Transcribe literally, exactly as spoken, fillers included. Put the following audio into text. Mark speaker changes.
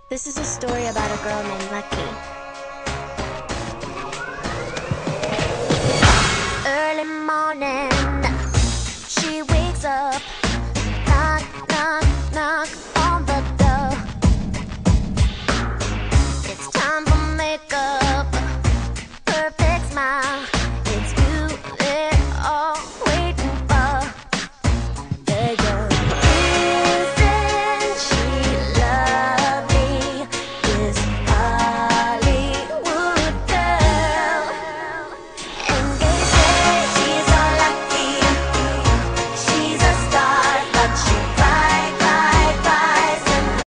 Speaker 1: This is a story about a girl named Lucky.